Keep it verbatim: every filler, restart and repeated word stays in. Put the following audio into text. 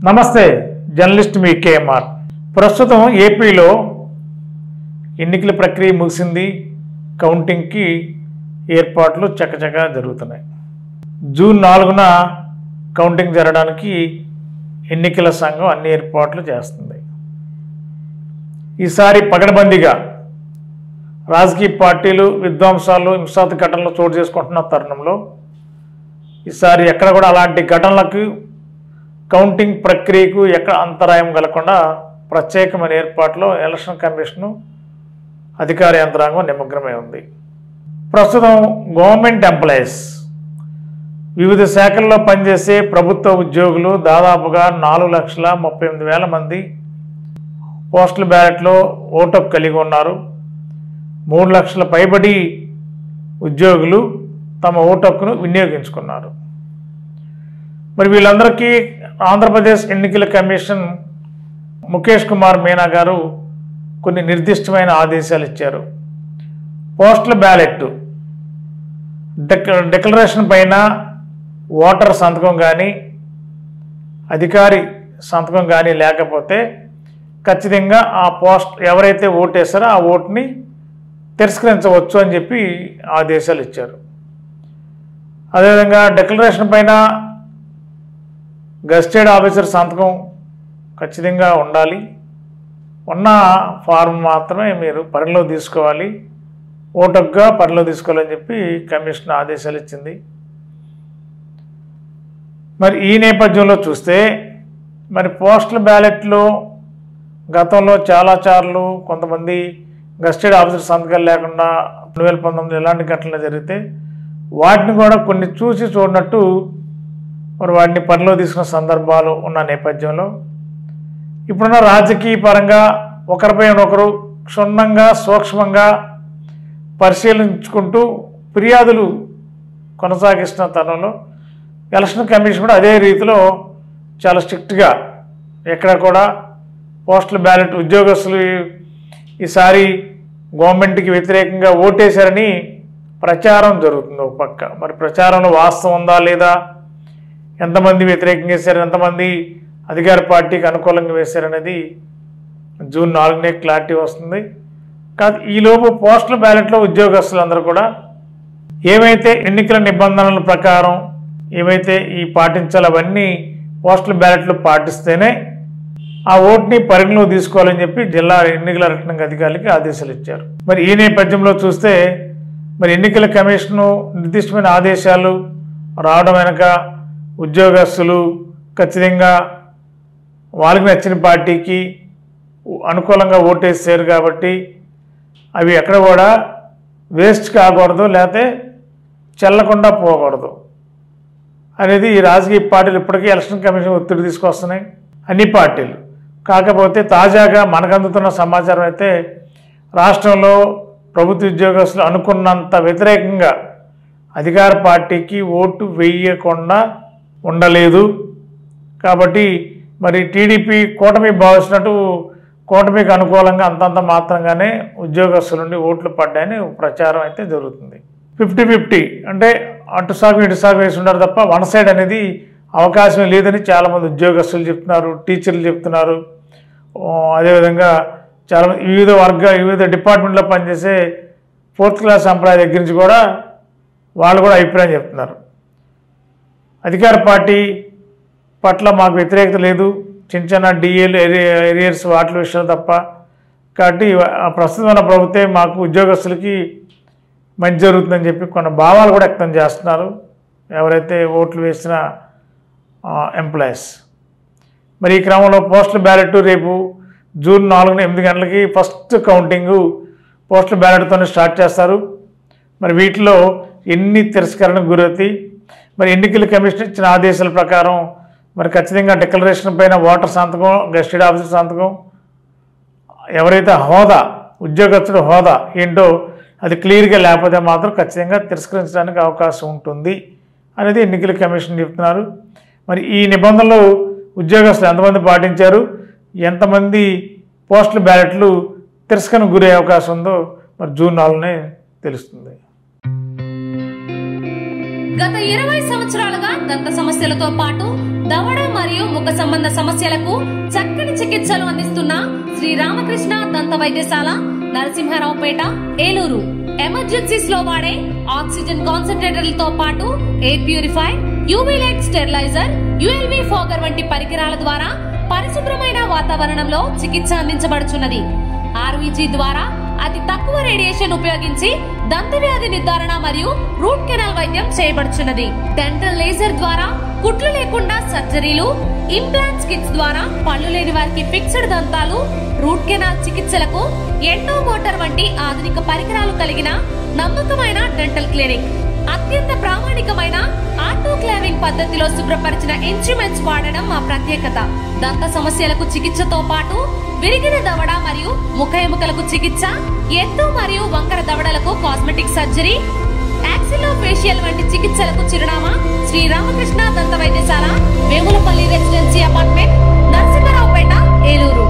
నమస్తే జర్నలిస్ట్ మీ కేఎంఆర్. ప్రస్తుతం ఏపీలో ఎన్నికల ప్రక్రియ ముగిసింది. కౌంటింగ్కి ఏర్పాట్లు చకచకా జరుగుతున్నాయి. జూన్ నాలుగున కౌంటింగ్ జరగడానికి ఎన్నికల సంఘం అన్ని ఏర్పాట్లు చేస్తుంది. ఈసారి పగడబందీగా రాజకీయ పార్టీలు విధ్వంసాలు హింసాత్మక ఘటనలు చోటు చేసుకుంటున్న తరుణంలో ఈసారి ఎక్కడ కూడా అలాంటి ఘటనలకు కౌంటింగ్ ప్రక్రియకు ఎక్కడ అంతరాయం కలగకుండా ప్రత్యేకమైన ఏర్పాట్లో ఎలక్షన్ కమిషను అధికార యంత్రాంగం నిమగ్నమై ఉంది. ప్రస్తుతం గవర్నమెంట్ ఎంప్లాయీస్ వివిధ శాఖల్లో పనిచేసే ప్రభుత్వ ఉద్యోగులు దాదాపుగా నాలుగు లక్షల ముప్పై ఎనిమిది వేల మంది పోస్టల్ బ్యాలెట్లో ఓటు హక్కు కలిగి ఉన్నారు. మూడు లక్షల పైబడి ఉద్యోగులు తమ ఓటు హక్కును వినియోగించుకున్నారు. మరి వీళ్ళందరికీ ఆంధ్రప్రదేశ్ ఎన్నికల కమిషన్ ముఖేష్ కుమార్ మీనా గారు కొన్ని నిర్దిష్టమైన ఆదేశాలు ఇచ్చారు. పోస్టల్ బ్యాలెట్ డెక్ డిక్లరేషన్ పైన ఓటర్ సంతకం కానీ అధికారి సంతకం కానీ లేకపోతే ఖచ్చితంగా ఆ పోస్ట్ ఎవరైతే ఓటు వేస్తారో ఆ ఓటుని తిరస్కరించవచ్చు అని చెప్పి ఆదేశాలు ఇచ్చారు. అదేవిధంగా డిక్లరేషన్ పైన గెస్టెడ్ ఆఫీసర్ సంతకం ఖచ్చితంగా ఉండాలి. ఉన్న ఫారం మాత్రమే మీరు పరిలో తీసుకోవాలి, ఓటుగా పరిలో తీసుకోవాలని చెప్పి కమిషన్ ఆదేశాలు ఇచ్చింది. మరి ఈ నేపథ్యంలో చూస్తే మరి పోస్టల్ బ్యాలెట్లో గతంలో చాలా సార్లు కొంతమంది గెస్టెడ్ ఆఫీసర్ సంతకాలు లేకుండా రెండు వేల పంతొమ్మిది ఇలాంటి ఘటనలు జరిగితే వాటిని కూడా కొన్ని చూసి చూడనట్టు మరి వాటిని పరిలో తీసుకున్న సందర్భాలు ఉన్న నేపథ్యంలో ఇప్పుడున్న రాజకీయ పరంగా ఒకరిపై ఒకరు క్షుణ్ణంగా సూక్ష్మంగా పరిశీలించుకుంటూ ఫిర్యాదులు కొనసాగిస్తున్న తరుణంలో ఎలక్షన్ కమిషన్ కూడా అదే రీతిలో చాలా స్ట్రిక్ట్గా ఎక్కడ కూడా పోస్టల్ బ్యాలెట్ ఉద్యోగస్తులు ఈసారి గవర్నమెంట్కి వ్యతిరేకంగా ఓటేశారని ప్రచారం జరుగుతుంది. ఒక పక్క మరి ప్రచారంలో వాస్తవం ఉందా లేదా, ఎంతమంది వ్యతిరేకంగా వేశారు, ఎంతమంది అధికార పార్టీకి అనుకూలంగా వేశారనేది జూన్ నాలుగునే క్లారిటీ వస్తుంది. కాదు ఈలోపు పోస్టల్ బ్యాలెట్లో ఉద్యోగస్తులందరూ కూడా ఏవైతే ఎన్నికల నిబంధనల ప్రకారం ఏవైతే ఈ పాటించాలో అవన్నీ పోస్టల్ బ్యాలెట్లు పాటిస్తేనే ఆ ఓటుని పరిగణలో తీసుకోవాలని చెప్పి జిల్లా ఎన్నికల రిటర్నింగ్ అధికారులకి ఆదేశాలు ఇచ్చారు. మరి ఈ నేపథ్యంలో చూస్తే మరి ఎన్నికల కమిషను నిర్దిష్టమైన ఆదేశాలు రావడం వెనక ఉద్యోగస్తులు ఖచ్చితంగా వాళ్ళకి నచ్చిన పార్టీకి అనుకూలంగా ఓటేసారు కాబట్టి అవి ఎక్కడ కూడా వేస్ట్ కాకూడదు, లేకపోతే చెల్లకుండా పోకూడదు అనేది ఈ రాజకీయ పార్టీలు ఇప్పటికీ ఎలక్షన్ కమిషన్ ఒత్తిడి తీసుకొస్తున్నాయి, అన్ని పార్టీలు. కాకపోతే తాజాగా మనకు అందుతున్న సమాచారం అయితే రాష్ట్రంలో ప్రభుత్వ ఉద్యోగస్తులు అనుకున్నంత వ్యతిరేకంగా అధికార పార్టీకి ఓటు వేయకుండా ఉండలేదు. కాబట్టి మరి టీడీపీ కూటమి భావిస్తున్నట్టు కూటమికి అనుకూలంగా అంతంత మాత్రంగానే ఉద్యోగస్తుల నుండి ఓట్లు పడ్డాయని ప్రచారం అయితే జరుగుతుంది. ఫిఫ్టీ ఫిఫ్టీ అంటే అటు సాగు ఇటు సాగు వేసి ఉన్నారు తప్ప వన్ సైడ్ అనేది అవకాశం లేదని చాలామంది ఉద్యోగస్తులు చెప్తున్నారు, టీచర్లు చెప్తున్నారు. అదేవిధంగా చాలా వివిధ వర్గ వివిధ డిపార్ట్మెంట్లో పనిచేసే ఫోర్త్ క్లాస్ ఎంప్లాయీ దగ్గర నుంచి కూడా వాళ్ళు కూడా అభిప్రాయం చెప్తున్నారు. అధికార పార్టీ పట్ల మాకు వ్యతిరేకత లేదు, చిన్న చిన్న డిఏలు ఏరియర్స్ వాటి విషయాలు తప్ప, కాబట్టి ప్రస్తుతమైన ప్రభుత్వం మాకు ఉద్యోగస్తులకి మంచి జరుగుతుందని చెప్పి కొన్ని భావాలు కూడా వ్యక్తం చేస్తున్నారు ఎవరైతే ఓట్లు వేసిన ఎంప్లాయీస్. మరి ఈ క్రమంలో పోస్టల్ బ్యాలెట్ రేపు జూన్ నాలుగున ఎనిమిది గంటలకి ఫస్ట్ కౌంటింగు పోస్టల్ బ్యాలెట్తోనే స్టార్ట్ చేస్తారు. మరి వీటిలో ఎన్ని తిరస్కరణకు గురవుతాయి, మరి ఎన్నికల కమిషన్ ఇచ్చిన ఆదేశాల ప్రకారం మరి ఖచ్చితంగా డిక్లరేషన్ పైన ఓటర్ సంతకం, గెస్టెడ్ ఆఫీసర్ సంతకం, ఎవరైతే హోదా ఉద్యోగస్తుడు హోదా ఏంటో అది క్లియర్గా లేకపోతే మాత్రం ఖచ్చితంగా తిరస్కరించడానికి అవకాశం ఉంటుంది అనేది ఎన్నికల కమిషన్ చెప్తున్నారు. మరి ఈ నిబంధనలు ఉద్యోగస్తులు ఎంతమంది పాటించారు, ఎంతమంది పోస్టల్ బ్యాలెట్లు తిరస్కరణకు గురే అవకాశం ఉందో మరి జూన్ నాలుగునే తెలుస్తుంది. గత ఇరవై సంవత్సరాలుగా దంత సమస్యలతో పాటు దవడ మరియు ముఖ సంబంధ సమస్యలకు చక్కని చికిత్సలు అందిస్తున్న శ్రీ రామకృష్ణ దంత వైద్యశాల, నరసింహారావుపేట, ఏలూరు. ఎమర్జెన్సీస్ లో వాడే ఆక్సిజన్ కాన్సంట్రేటర్లతో పాటు air purify, UV light steriliser, ULV fogger వంటి పరికరాల ద్వారా పరిశుభ్రమైన వాతావరణంలో చికిత్స అందించబడుచున్నది. ఆర్వీజీ ద్వారా అతి తక్కువ రేడియేషన్ ఉపయోగించి దంత వ్యాధి నిర్ధారణ మరియు రూట్ కెనాల్ వైద్యం చేయబడుచున్నది. డెంటల్ లేజర్ ద్వారా కుట్లు లేకుండా సర్జరీలు, ఇంప్లాంట్స్ కిట్స్ ద్వారా పళ్ళు లేని వారికి ఫిక్స్డ్ దంతాలు, రూట్ కెనాల్ చికిత్సలకు ఎండో మోటార్ వంటి ఆధునిక పరికరాలు కలిగిన నమ్మకమైన డెంటల్ క్లినిక్. అత్యంత ప్రామాణికమైన ఆటోక్లావింగ్ పద్ధతిలో శుభ్రపరిచిన ఇన్స్ట్రుమెంట్స్ వాడడం మా ప్రత్యేకత. దంత సమస్యలకు చికిత్సతో పాటు విరిగిన దవడ మరియు ముఖ ఎముకలకు చికిత్స, ఎత్తు మరియు వంకర దవడలకు కాస్మెటిక్ సర్జరీ, యాక్సిలోఫేషియల్ వంటి చికిత్సలకు చిరునామా శ్రీ రామకృష్ణ దంత వైద్యశాల, వేములపల్లి రెసిడెన్సీ అపార్ట్మెంట్, నరసింహారావుపేట, ఏలూరు.